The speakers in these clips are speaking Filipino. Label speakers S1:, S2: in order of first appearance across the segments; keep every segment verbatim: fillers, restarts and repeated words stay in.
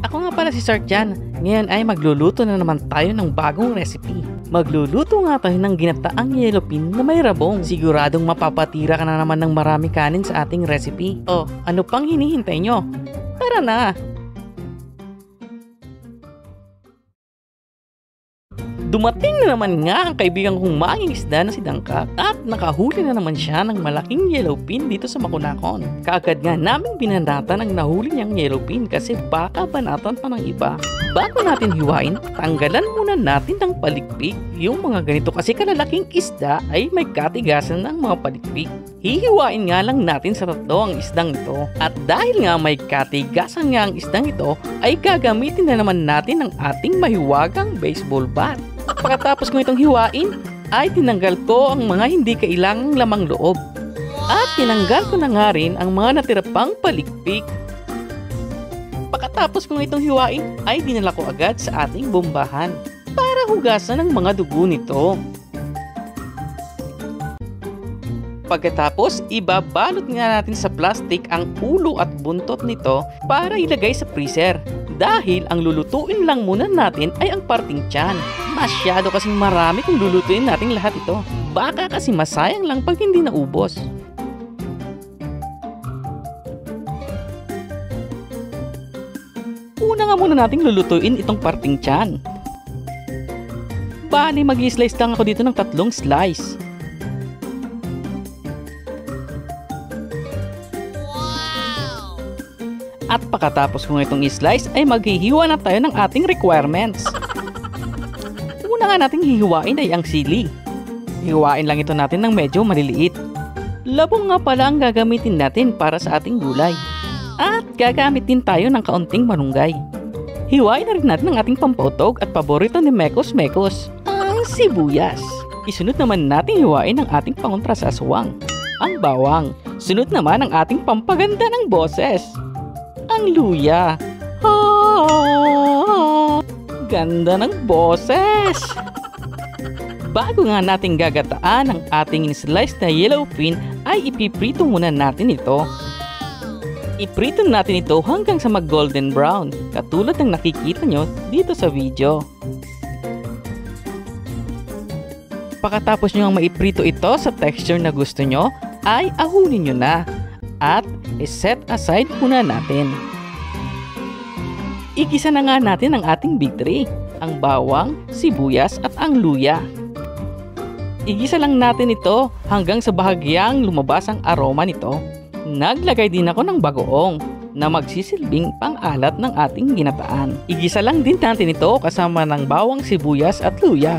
S1: Ako nga pala si Sir Jan. Ngayon ay magluluto na naman tayo ng bagong recipe. Magluluto nga tayo ng ginataang yellow pin na may rabong. Siguradong mapapatira ka na naman ng marami kanin sa ating recipe. Oh, ano pang hinihintay nyo? Tara na! Dumating na naman nga ang kaibigan kong manging isda na si Dangkak at nakahuli na naman siya ng malaking yellow pin dito sa Makunakon. Kaagad nga naming binanatan ang nahuli niyang yellow pin kasi baka banatan pa ng iba. Bago natin hiwain, tanggalan muna natin ng palikpik. Yung mga ganito kasi kalalaking isda ay may katigasan ng mga palikpik. Hihiwain nga lang natin sa tatlo ang isdang ito. At dahil nga may katigasan nga ang isdang ito, ay gagamitin na naman natin ang ating mahiwagang baseball bat. Pagkatapos ko itong hiwain, ay tinanggal ko ang mga hindi kailangang lamang loob. At tinanggal ko na nga rin ang mga natira pang palikpik. Pagkatapos ko itong hiwain, ay dinala ko agad sa ating bombahan para hugasan ang mga dugo nito. Pagkatapos, ibabalot nga natin sa plastic ang ulo at buntot nito para ilagay sa freezer. Dahil ang lulutuin lang muna natin ay ang parting tiyan. Masyado kasing marami kung lulutuin natin lahat ito. Baka kasi masayang lang pag hindi naubos. Una nga muna nating lulutuin itong parting tiyan. Bali, mag-i-slice lang ako dito ng tatlong slice. At pagkatapos kung itong i-slice ay maghihiwa na tayo ng ating requirements. Una nga nating hihiwain ay ang sili. Hiwain lang ito natin ng medyo maliliit. Labong nga pala ang gagamitin natin para sa ating gulay. At gagamit din tayo ng kaunting malunggay. Hiwain na rin natin ang ating pampotog at paborito ni Mekos Mekos, ang sibuyas. Isunod naman natin hiwain ang ating pangontra sa aswang, ang bawang. Sunod naman ang ating pampaganda ng boses, ang luya. Ah, ganda ng boses! Bago nga natin gagataan ang ating in-slice na yellow pin, ay ipiprito muna natin ito. Iprito natin ito hanggang sa mag-golden brown, katulad ng nakikita nyo dito sa video. Pagkatapos nyo ang maiprito ito sa texture na gusto nyo, ay ahunin nyo na. At iset aside muna natin. Igisa na nga natin ang ating big three, ang bawang, sibuyas at ang luya. Igisa lang natin ito hanggang sa bahagyang lumabas ang aroma nito. Naglagay din ako ng bagoong na magsisilbing pang-alat ng ating ginataan. Igisa lang din natin ito kasama ng bawang, sibuyas at luya.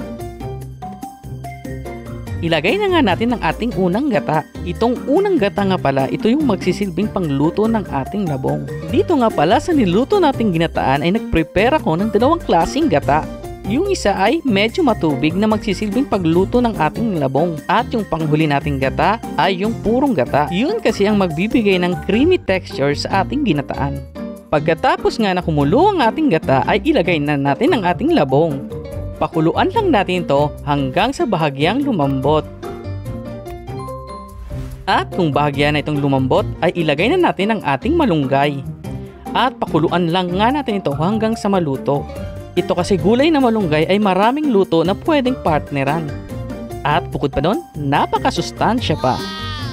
S1: Ilagay na nga natin ang ating unang gata. Itong unang gata nga pala, ito yung magsisilbing pangluto ng ating labong. Dito nga pala sa niluto nating ginataan ay nagprepare ako ng dalawang klaseng gata. Yung isa ay medyo matubig na magsisilbing pagluto ng ating labong. At yung panghuli nating gata ay yung purong gata. Yun kasi ang magbibigay ng creamy texture sa ating ginataan. Pagkatapos nga na kumulo ang ating gata ay ilagay na natin ang ating labong. Pakuluan lang natin ito hanggang sa bahagyang lumambot. At kung bahagya na itong lumambot ay ilagay na natin ang ating malunggay. At pakuluan lang nga natin ito hanggang sa maluto. Ito kasi gulay na malunggay ay maraming luto na pwedeng partneran. At bukod pa doon, napakasustansya pa.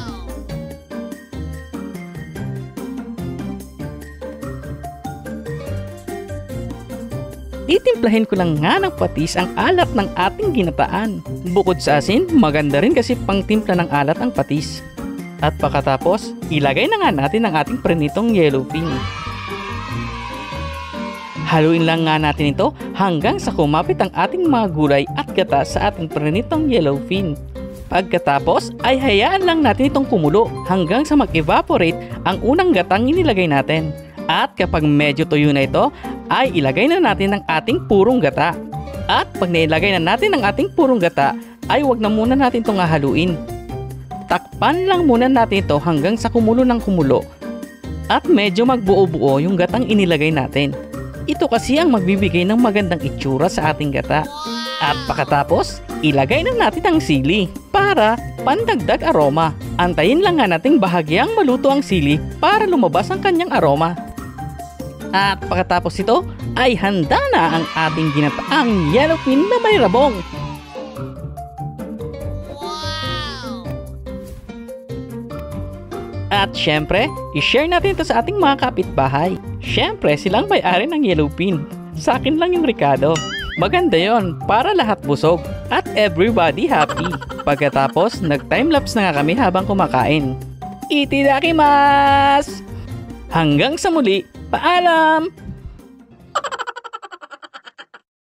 S1: Titimplahin ko lang nga ng patis ang alat ng ating ginataan. Bukod sa asin, maganda rin kasi pang timpla ng alat ang patis. At pagkatapos, ilagay na nga natin ang ating prinitong yellow pin. Haluin lang nga natin ito hanggang sa kumapit ang ating mga gulay at gata sa ating prinitong yellow pin. Pagkatapos, ay hayaan lang natin itong kumulo hanggang sa mag-evaporate ang unang gatang inilagay natin. At kapag medyo tuyo na ito, ay ilagay na natin ang ating purong gata. At pag nailagay na natin ang ating purong gata, ay wag na muna natin itong haluin. Takpan lang muna natin ito hanggang sa kumulo ng kumulo. At medyo magbuo-buo yung gatang inilagay natin. Ito kasi ang magbibigay ng magandang itsura sa ating gata. At pagkatapos, ilagay na natin ang sili para pandagdag aroma. Antayin lang nga nating bahagyang maluto ang sili para lumabas ang kanyang aroma. At pagkatapos ito ay handa na ang ating ginataang yellowfin na may rabong. At syempre, i-share natin ito sa ating mga kapitbahay. Syempre, silang may-ari ng yellowfin. Sa akin lang yung Ricardo. Maganda yon para lahat busog at everybody happy. Pagkatapos, nag-timelapse na nga kami habang kumakain. Itadakimasu! Hanggang sa muli, paalam!